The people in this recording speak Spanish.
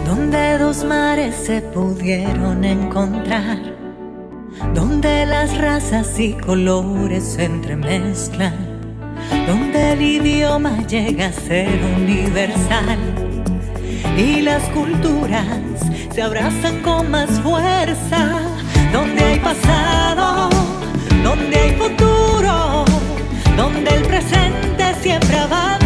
donde dos mares se pudieron encontrar, donde las razas y colores se entremezclan, donde el idioma llega a ser universal y las culturas se abrazan con más fuerza, donde hay pasado, donde hay futuro, donde el presente siempre avanza.